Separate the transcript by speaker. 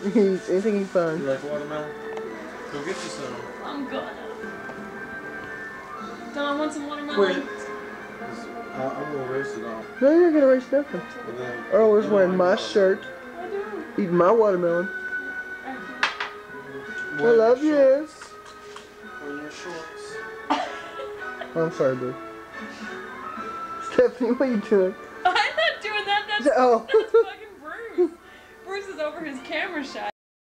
Speaker 1: Eat anything you find.
Speaker 2: You like watermelon? Go get you some.
Speaker 3: I'm good. Don't I want some watermelon?
Speaker 2: Quit. I'm gonna erase it off.
Speaker 1: No, you're not gonna erase nothing. Earl was wearing my shirt,
Speaker 3: I do.
Speaker 1: eating my watermelon. I love you.
Speaker 2: Wearing your shorts.
Speaker 1: Oh, I'm sorry, boo. Stephanie, what are you doing?
Speaker 3: I'm not doing that. That's
Speaker 1: Oh.
Speaker 3: fucking Bruce. Bruce is over his camera shot.